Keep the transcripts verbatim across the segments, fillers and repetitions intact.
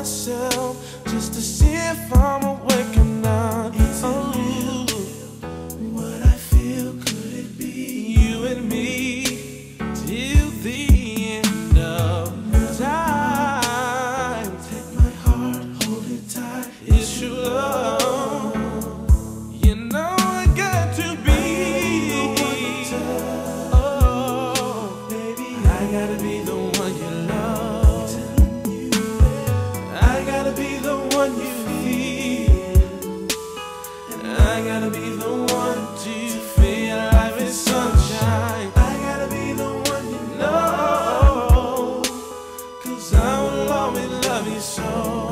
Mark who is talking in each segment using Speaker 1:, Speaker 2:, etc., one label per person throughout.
Speaker 1: myself just to see if I'm awake or not.
Speaker 2: Is it
Speaker 1: Oh,
Speaker 2: real? What I feel, could it be?
Speaker 1: you and me till the end of time.
Speaker 2: Take my heart, hold it tight.
Speaker 1: It's your love. You know I got to be. Oh,
Speaker 2: Baby,
Speaker 1: I gotta be the one you love. I gotta be the one you feel. I gotta be the one to feel life is sunshine.
Speaker 2: I gotta be the one you
Speaker 1: No, 'cause I will always love you so.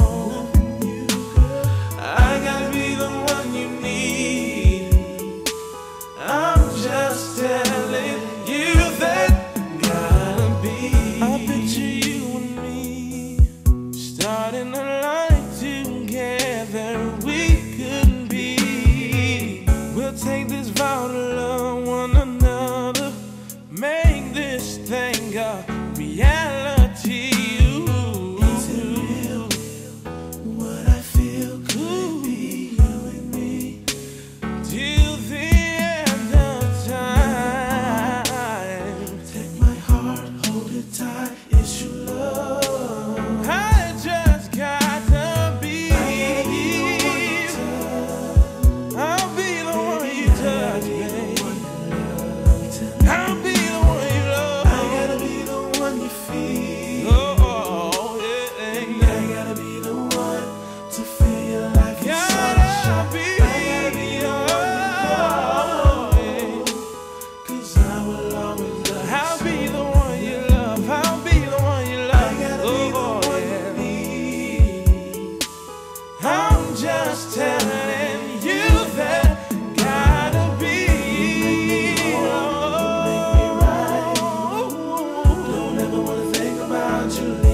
Speaker 1: I gotta be the one you need. I'm just telling you that gotta be. I picture you and me starting a life together. We couldn't be. We'll take this vow to love one another. Make this thing a reality.
Speaker 2: Is it real? What I feel, could it be? You and me.
Speaker 1: Till the end of time.
Speaker 2: Take my heart, hold it tight. It's your love.
Speaker 1: I just got to be. I'll be the one you touch, babe. I'll be the one you love.
Speaker 2: I gotta be the one you feel.
Speaker 1: Oh, oh, yeah,
Speaker 2: I
Speaker 1: yeah.
Speaker 2: gotta be the one to feel your life is
Speaker 1: Gotta
Speaker 2: sunshine.
Speaker 1: be.
Speaker 2: I gotta be the one you
Speaker 1: Oh,
Speaker 2: love.
Speaker 1: yeah.
Speaker 2: 'Cause I will always love you.
Speaker 1: I'll be the one you love. I'll be the one you love.
Speaker 2: I gotta be the
Speaker 1: Oh,
Speaker 2: one you
Speaker 1: yeah.
Speaker 2: need.
Speaker 1: I'm just telling you that gotta be.
Speaker 2: Don't ever wanna think about you leaving.